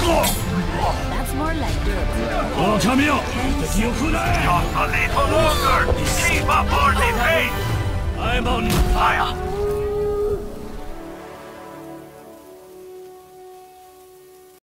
That's more like dirt. Oh, come here! Just a little longer! Keep up our pace! I'm on fire!